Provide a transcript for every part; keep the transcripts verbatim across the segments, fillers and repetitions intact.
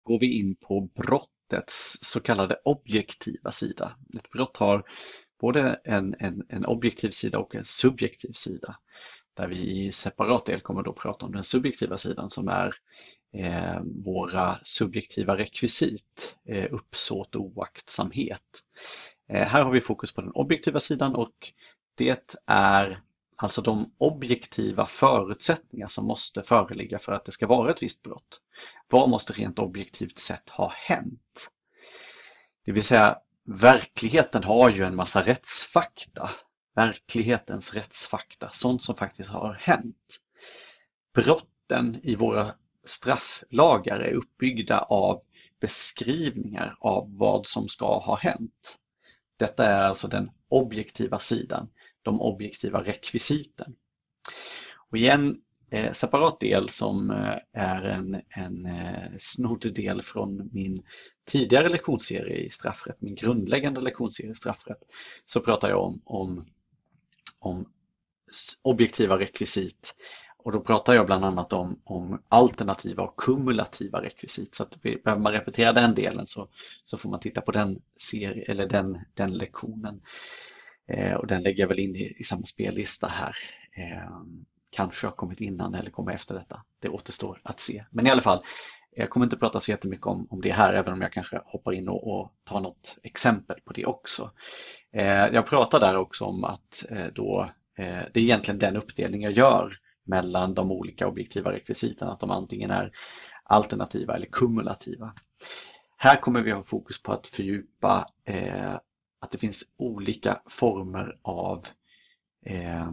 går vi in på brottets så kallade objektiva sida. Ett brott har både en, en, en objektiv sida och en subjektiv sida. Där vi i separat del kommer då prata om den subjektiva sidan som är eh, våra subjektiva rekvisit, eh, uppsåt och oaktsamhet. Eh, här har vi fokus på den objektiva sidan och det är alltså de objektiva förutsättningar som måste föreligga för att det ska vara ett visst brott. Vad måste rent objektivt sett ha hänt? Det vill säga, verkligheten har ju en massa rättsfakta. Verklighetens rättsfakta, sånt som faktiskt har hänt. Brotten i våra strafflagar är uppbyggda av beskrivningar av vad som ska ha hänt. Detta är alltså den objektiva sidan, de objektiva rekvisiten. Och i en eh, separat del som eh, är en, en eh, snodd del från min tidigare lektionsserie i straffrätt, min grundläggande lektionsserie i straffrätt, så pratar jag om, om, om objektiva rekvisit. Och då pratar jag bland annat om, om alternativa och kumulativa rekvisit. Så att behöver man repetera den delen så, så får man titta på den, serie, eller den, den lektionen. Eh, och den lägger jag väl in i, i samma spellista här. Eh, kanske har kommit innan eller kommer efter detta. Det återstår att se. Men i alla fall, jag kommer inte prata så jättemycket om, om det här, även om jag kanske hoppar in och, och tar något exempel på det också. Eh, jag pratar där också om att eh, då, eh, det är egentligen den uppdelning jag gör mellan de olika objektiva rekvisiten, att de antingen är alternativa eller kumulativa. Här kommer vi ha fokus på att fördjupa eh, att det finns olika former av eh,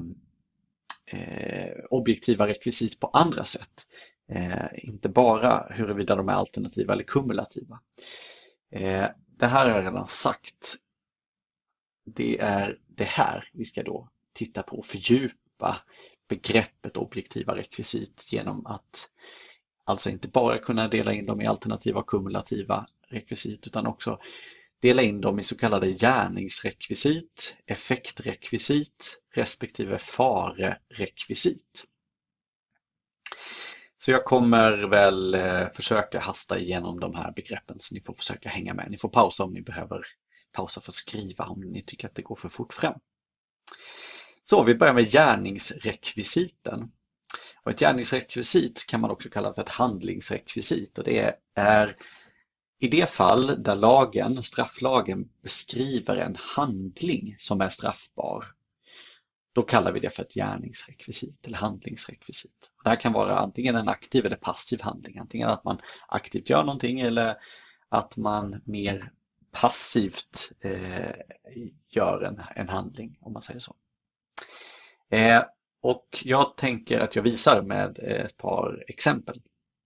eh, objektiva rekvisit på andra sätt. Eh, inte bara huruvida de är alternativa eller kumulativa. Eh, det här har jag redan sagt. Det är det här vi ska då titta på och fördjupa begreppet objektiva rekvisit genom att alltså inte bara kunna dela in dem i alternativa och kumulativa rekvisit utan också dela in dem i så kallade gärningsrekvisit, effektrekvisit respektive farerekvisit. Så jag kommer väl försöka hasta igenom de här begreppen så ni får försöka hänga med. Ni får pausa om ni behöver pausa för att skriva om ni tycker att det går för fort fram. Så vi börjar med gärningsrekvisiten. Och ett gärningsrekvisit kan man också kalla för ett handlingsrekvisit. Och det är i det fall där lagen, strafflagen beskriver en handling som är straffbar. Då kallar vi det för ett gärningsrekvisit eller handlingsrekvisit. Det här kan vara antingen en aktiv eller passiv handling. Antingen att man aktivt gör någonting eller att man mer passivt eh, gör en, en handling, om man säger så. Eh, och jag tänker att jag visar med ett par exempel.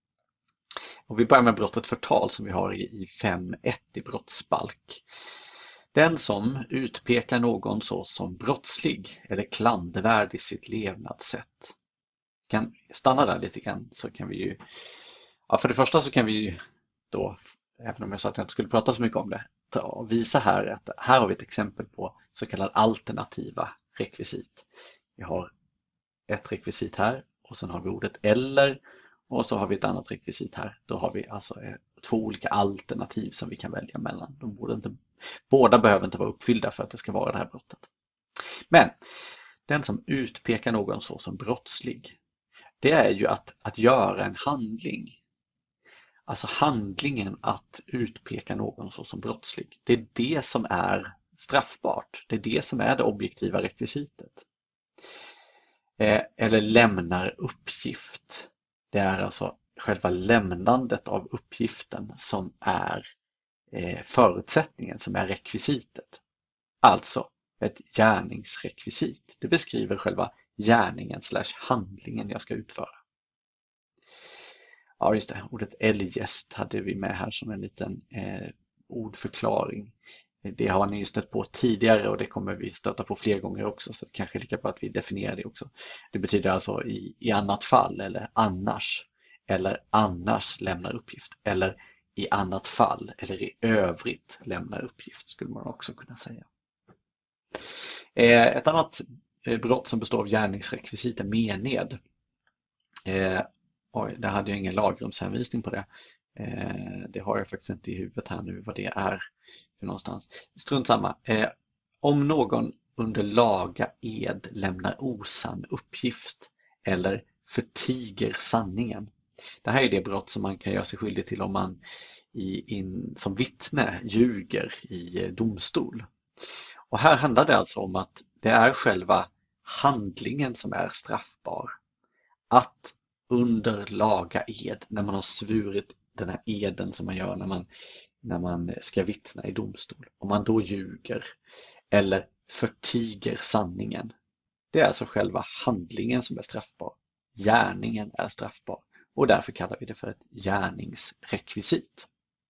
Och vi börjar med brottet förtal som vi har i fem ett i brottsbalk. Den som utpekar någon så som brottslig eller klandervärd i sitt levnadssätt. Kan stanna där lite grann så kan vi ju, ja, för det första så kan vi ju då, även om jag sa att jag inte skulle prata så mycket om det, ta och visa här att här har vi ett exempel på så kallade alternativa rekvisit. Vi har ett rekvisit här och sen har vi ordet eller och så har vi ett annat rekvisit här. Då har vi alltså två olika alternativ som vi kan välja mellan. De borde inte, båda behöver inte vara uppfyllda för att det ska vara det här brottet. Men den som utpekar någon så som brottslig, det är ju att, att göra en handling. Alltså handlingen att utpeka någon så som brottslig. Det är det som är straffbart. Det är det som är det objektiva rekvisitet. Eh, eller lämnar uppgift. Det är alltså själva lämnandet av uppgiften som är eh, förutsättningen, som är rekvisitet. Alltså ett gärningsrekvisit. Det beskriver själva gärningen slash handlingen jag ska utföra. Ja, just det. Ordet eljest hade vi med här som en liten eh, ordförklaring. Det har ni ju stött på tidigare och det kommer vi stöta på fler gånger också, så det kanske är lika bra att vi definierar det också. Det betyder alltså i, i annat fall eller annars, eller annars lämnar uppgift, eller i annat fall eller i övrigt lämnar uppgift skulle man också kunna säga. Eh, ett annat brott som består av gärningsrekvisit är mened. Eh, oj, där hade jag ingen lagrumshänvisning på det. Eh, det har jag faktiskt inte i huvudet här nu vad det är för någonstans. Strunt samma. Eh, om någon under laga ed lämnar osann uppgift eller förtiger sanningen. Det här är det brott som man kan göra sig skyldig till om man i, in, som vittne ljuger i domstol. Och här handlar det alltså om att det är själva handlingen som är straffbar. Att under laga ed, när man har svurit den här eden som man gör när man, när man ska vittna i domstol, om man då ljuger eller förtiger sanningen. Det är alltså själva handlingen som är straffbar. Gärningen är straffbar och därför kallar vi det för ett gärningsrekvisit.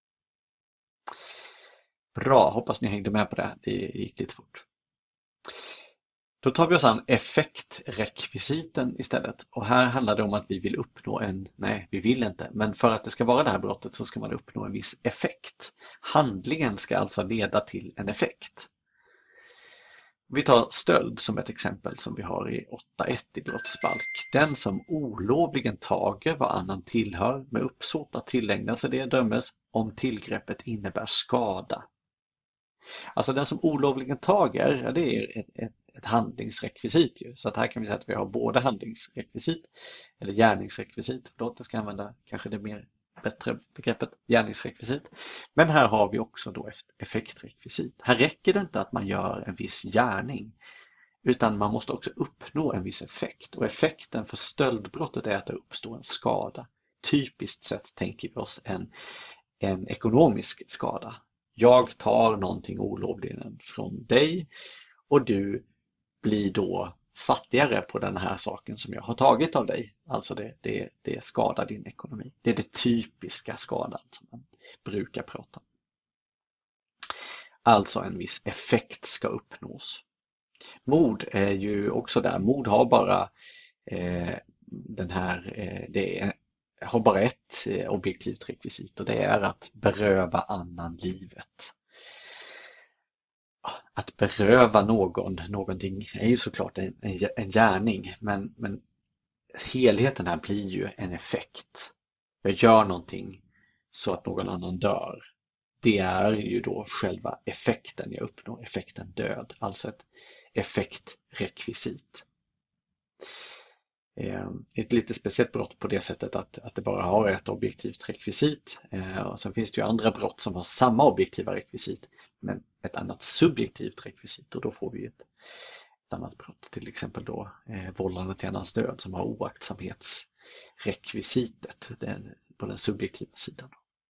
Bra, hoppas ni hängde med på det. Det gick lite fort. Då tar vi oss an effektrekvisiten istället. Och här handlar det om att vi vill uppnå en, nej vi vill inte, men för att det ska vara det här brottet så ska man uppnå en viss effekt. Handlingen ska alltså leda till en effekt. Vi tar stöld som ett exempel som vi har i åtta ett i brottsbalk. Den som olovligen tager vad annan tillhör med uppsåt att tillägna sig det dömes om tillgreppet innebär skada. Alltså den som olovligen tager, ja, det är ett, ett, ett handlingsrekvisit ju. Så att här kan vi säga att vi har både handlingsrekvisit eller gärningsrekvisit. Förlåt, jag ska använda kanske det mer bättre begreppet gärningsrekvisit. Men här har vi också då effektrekvisit. Här räcker det inte att man gör en viss gärning utan man måste också uppnå en viss effekt. Och effekten för stöldbrottet är att det uppstår en skada. Typiskt sett tänker vi oss en, en ekonomisk skada. Jag tar någonting olovligen från dig och du blir då fattigare på den här saken som jag har tagit av dig. Alltså det, det, det skadar din ekonomi. Det är det typiska skadan som man brukar prata om. Alltså en viss effekt ska uppnås. Mord är ju också där. Mord har bara eh, den här, eh, det är, har bara ett eh, objektivt rekvisit och det är att beröva annan livet. Att beröva någon någonting är ju såklart en, en, en gärning, men, men helheten här blir ju en effekt. Jag gör någonting så att någon annan dör. Det är ju då själva effekten jag uppnår, effekten död, alltså ett effektrekvisit. Ett lite speciellt brott på det sättet att, att det bara har ett objektivt rekvisit. Och sen finns det ju andra brott som har samma objektiva rekvisit men ett annat subjektivt rekvisit och då får vi ett, ett annat brott. Till exempel då eh, vållande till annans död som har oaktsamhetsrekvisitet den, på den subjektiva sidan.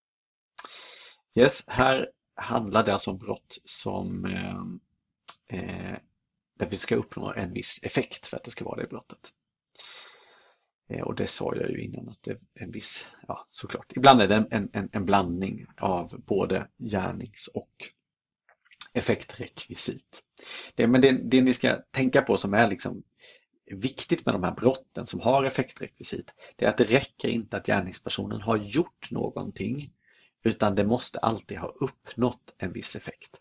Yes, här handlar det alltså om brott som eh, eh, där vi ska uppnå en viss effekt för att det ska vara det brottet. Och det sa jag ju innan att det är en viss, ja såklart, ibland är det en, en, en blandning av både gärnings- och effektrekvisit. Det, men det, det ni ska tänka på som är liksom viktigt med de här brotten som har effektrekvisit, det är att det räcker inte att gärningspersonen har gjort någonting utan det måste alltid ha uppnått en viss effekt.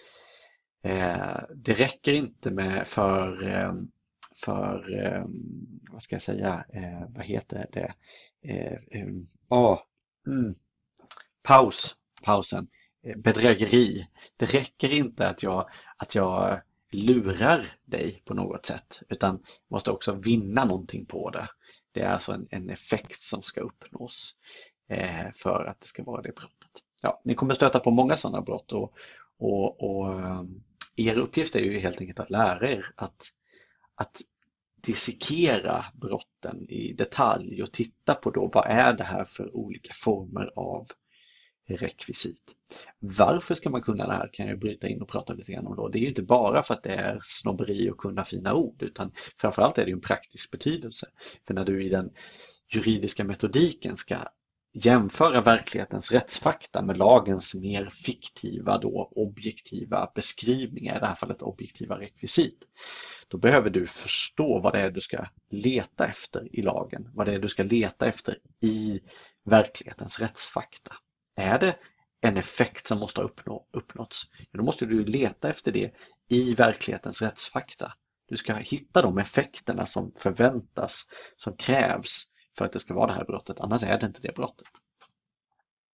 Eh, det räcker inte med för eh, för, eh, vad ska jag säga, eh, vad heter det, eh, eh, oh, mm, paus, pausen, eh, bedrägeri. Det räcker inte att jag, att jag lurar dig på något sätt, utan måste också vinna någonting på det. Det är alltså en, en effekt som ska uppnås eh, för att det ska vara det brottet. Ja, ni kommer stöta på många sådana brott och, och, och eh, er uppgift är ju helt enkelt att lära er att att dissekera brotten i detalj och titta på då vad är det här för olika former av rekvisit. Varför ska man kunna det här kan jag bryta in och prata lite grann om då. Det är ju inte bara för att det är snobberi och kunna fina ord utan framförallt är det en praktisk betydelse. För när du i den juridiska metodiken ska jämföra verklighetens rättsfakta med lagens mer fiktiva då objektiva beskrivningar, i det här fallet objektiva rekvisit. Då behöver du förstå vad det är du ska leta efter i lagen, vad det är du ska leta efter i verklighetens rättsfakta. Är det en effekt som måste uppnå, uppnåtts, ja, då måste du leta efter det i verklighetens rättsfakta. Du ska hitta de effekterna som förväntas, som krävs för att det ska vara det här brottet, annars är det inte det brottet.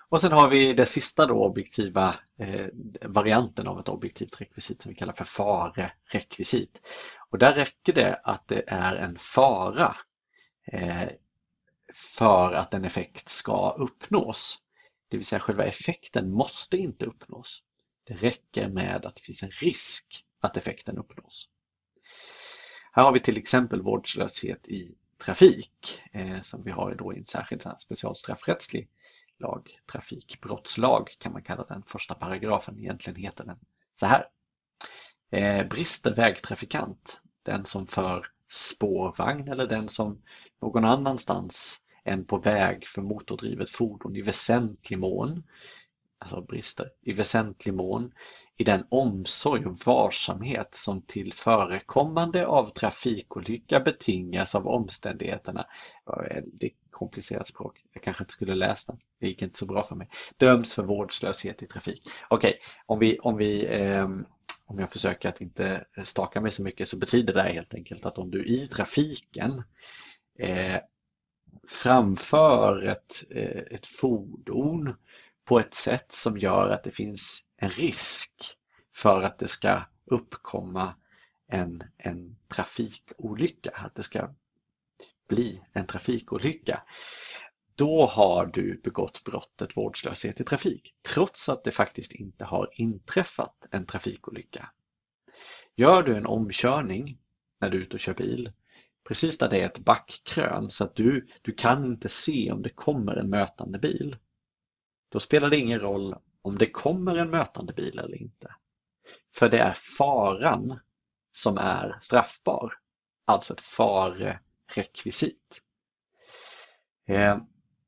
Och sen har vi det sista då, objektiva eh, varianten av ett objektivt rekvisit som vi kallar för farerekvisit. Och där räcker det att det är en fara eh, för att en effekt ska uppnås. Det vill säga själva effekten måste inte uppnås. Det räcker med att det finns en risk att effekten uppnås. Här har vi till exempel vårdslöshet i trafik eh, som vi har då i en särskild specialstraffrättslig lag. Trafikbrottslag kan man kalla den. Första paragrafen, egentligen heter den så här. Eh, brister vägtrafikant, den som för spårvagn eller den som någon annanstans än på väg för motordrivet fordon i väsentlig mån, alltså brister i väsentlig mån, i den omsorg och varsamhet som till förekommande av trafikolycka betingas av omständigheterna. Det var väldigt komplicerat språk. Jag kanske inte skulle läsa den. Det gick inte så bra för mig. Döms för vårdslöshet i trafik. Okej, okay, om vi, om vi eh, om jag försöker att inte staka mig så mycket så betyder det helt enkelt att om du i trafiken eh, framför ett, eh, ett fordon på ett sätt som gör att det finns en risk för att det ska uppkomma en, en trafikolycka, att det ska bli en trafikolycka, då har du begått brottet vårdslöshet i trafik, trots att det faktiskt inte har inträffat en trafikolycka. Gör du en omkörning när du är ute och kör bil, precis där det är ett backkrön så att du, du kan inte se om det kommer en mötande bil, då spelar det ingen roll om det kommer en mötande bil eller inte. För det är faran som är straffbar, alltså ett farerekvisit. Eh,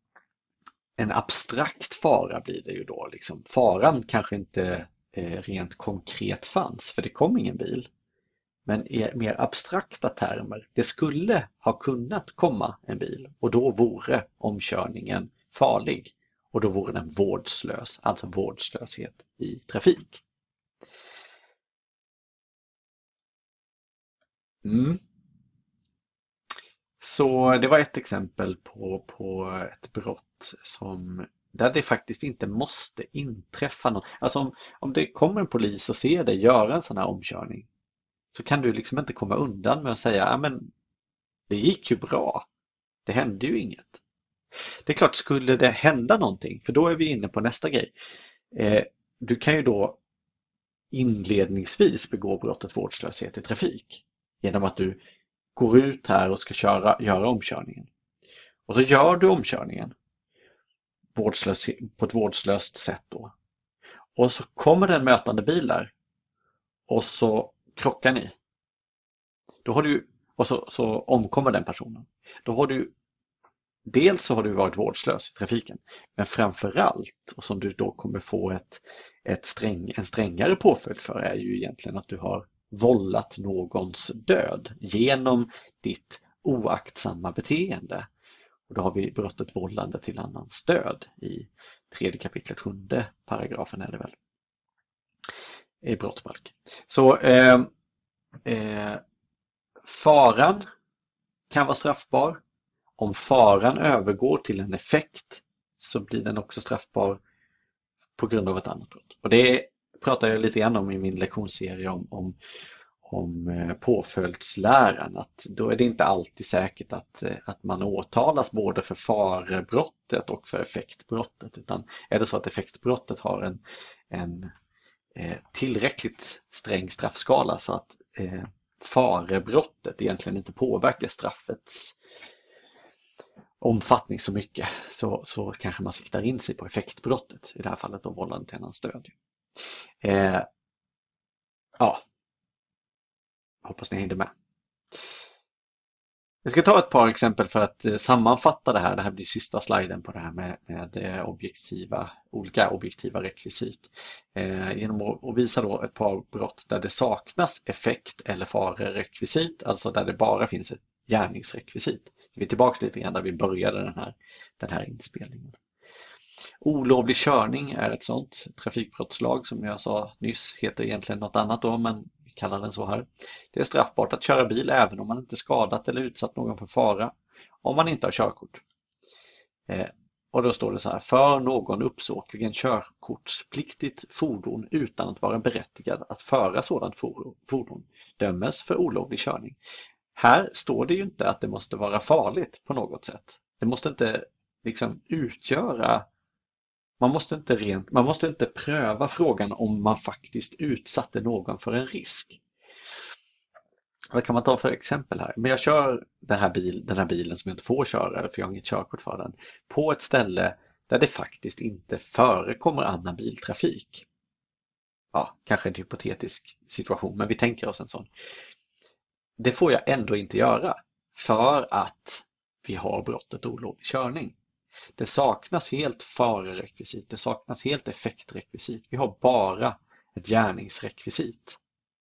en abstrakt fara blir det ju då. Liksom. Faran kanske inte eh, rent konkret fanns, för det kom ingen bil. Men i mer abstrakta termer, det skulle ha kunnat komma en bil och då vore omkörningen farlig. Och då vore den vårdslös, alltså vårdslöshet i trafik. Mm. Så det var ett exempel på, på ett brott som, där det faktiskt inte måste inträffa något. Alltså om, om det kommer en polis och ser dig göra en sån här omkörning så kan du liksom inte komma undan med att säga ja, men det gick ju bra. Det hände ju inget. Det är klart, skulle det hända någonting, för då är vi inne på nästa grej. Eh, du kan ju då inledningsvis begå brottet vårdslöshet i trafik genom att du går ut här och ska köra, göra omkörningen. Och så gör du omkörningen vårdslös, på ett vårdslöst sätt då. Och så kommer det en mötande bil där och så krockar ni. Då har du, och så, så omkommer den personen. Då har du Dels så har du varit vårdslös i trafiken, men framförallt, och som du då kommer få ett, ett sträng, en strängare påföljd för, är ju egentligen att du har vållat någons död genom ditt oaktsamma beteende. Och då har vi brottet vållande till annans död i tredje kapitlet sjunde paragrafen är det väl i brottsbalken. Så eh, eh, faran kan vara straffbar. Om faran övergår till en effekt så blir den också straffbar på grund av ett annat brott. Och det pratar jag lite grann om i min lektionsserie om, om, om påföljdsläran. Att då är det inte alltid säkert att, att man åtalas både för farebrottet och för effektbrottet. Utan är det så att effektbrottet har en, en eh, tillräckligt sträng straffskala så att eh, farebrottet egentligen inte påverkar straffets omfattning så mycket, så, så kanske man siktar in sig på effektbrottet, i det här fallet då vållande till annans död. Eh, ja, hoppas ni hängde med. Jag ska ta ett par exempel för att eh, sammanfatta det här. Det här blir sista sliden på det här med, med objektiva, olika objektiva rekvisit. Eh, genom att, att visa då ett par brott där det saknas effekt eller farerekvisit, alltså där det bara finns ett gärningsrekvisit. Vi är tillbaka lite grann där vi började den här, den här inspelningen. Olovlig körning är ett sånt trafikbrottslag som jag sa nyss, heter egentligen något annat då, men vi kallar den så här. Det är straffbart att köra bil även om man inte skadat eller utsatt någon för fara, om man inte har körkort. Eh, Och då står det så här: för någon uppsåtligen körkortspliktigt fordon utan att vara berättigad att föra sådant fordon dömes för olovlig körning. Här står det ju inte att det måste vara farligt på något sätt. Det måste inte liksom utgöra, man måste inte rent, man måste inte pröva frågan om man faktiskt utsatte någon för en risk. Vad kan man ta för exempel här? Men jag kör den här, bil, den här bilen som jag inte får köra för jag har inget körkort för den på ett ställe där det faktiskt inte förekommer annan biltrafik. Ja, kanske en hypotetisk situation, men vi tänker oss en sån. Det får jag ändå inte göra för att vi har brottet olovlig körning. Det saknas helt farerekvisit, det saknas helt effektrekvisit. Vi har bara ett gärningsrekvisit.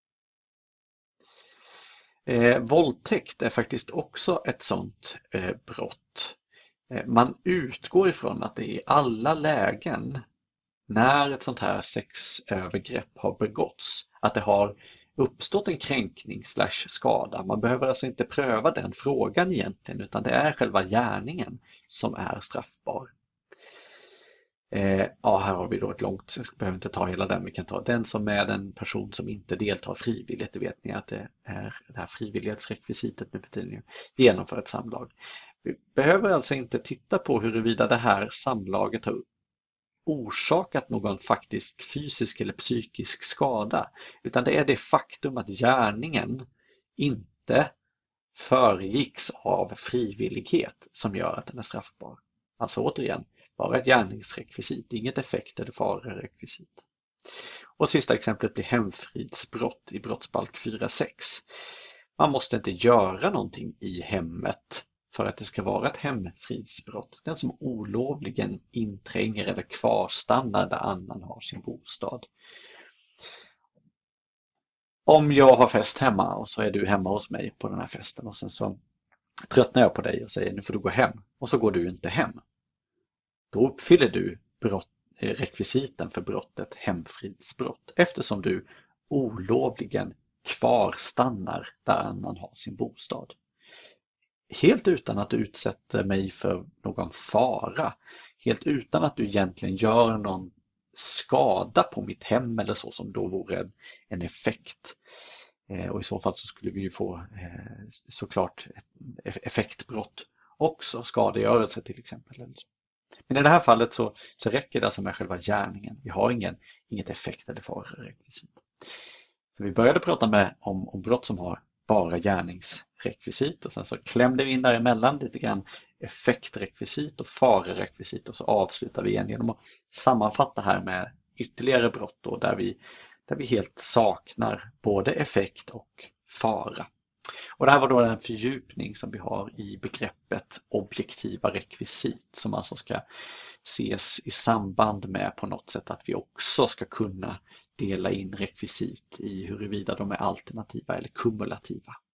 Eh, våldtäkt är faktiskt också ett sådant eh, brott. Eh, man utgår ifrån att det i alla lägen när ett sånt här sexövergrepp har begåtts, att det har uppstått en kränkning slash skada. Man behöver alltså inte pröva den frågan egentligen, utan det är själva gärningen som är straffbar. Eh, ja, här har vi då ett långt, jag behöver inte ta hela den, vi kan ta den som är den person som inte deltar frivilligt. Det vet ni att det är det här frivillighetsrekvisitet med för genomför ett samlag. Vi behöver alltså inte titta på huruvida det här samlaget har orsakat någon faktisk fysisk eller psykisk skada, utan det är det faktum att gärningen inte föregicks av frivillighet som gör att den är straffbar. Alltså återigen, bara ett gärningsrekvisit, inget effekt- eller farerekvisit. Och sista exemplet blir hemfridsbrott i brottsbalk fyra sex. Man måste inte göra någonting i hemmet för att det ska vara ett hemfridsbrott. Den som olovligen intränger eller kvarstannar där annan har sin bostad. Om jag har fest hemma och så är du hemma hos mig på den här festen och sen så tröttnar jag på dig och säger nu får du gå hem och så går du inte hem. Då uppfyller du brott, rekvisiten för brottet hemfridsbrott eftersom du olovligen kvarstannar där annan har sin bostad. Helt utan att du utsätter mig för någon fara, helt utan att du egentligen gör någon skada på mitt hem eller så som då vore en, en effekt. Eh, och i så fall så skulle vi ju få eh, såklart ett effektbrott också, skadegörelse till exempel. Men i det här fallet så, så räcker det alltså med själva gärningen. Vi har ingen, inget effekt eller farerekvisit. Så vi började prata med om, om brott som har bara gärningsrekvisit och sen så klämde vi in däremellan lite grann effektrekvisit och farerekvisit och så avslutar vi igen genom att sammanfatta här med ytterligare brott då, där, vi, där vi helt saknar både effekt och fara. Och det här var då en fördjupning som vi har i begreppet objektiva rekvisit som alltså ska ses i samband med på något sätt att vi också ska kunna dela in rekvisit i huruvida de är alternativa eller kumulativa.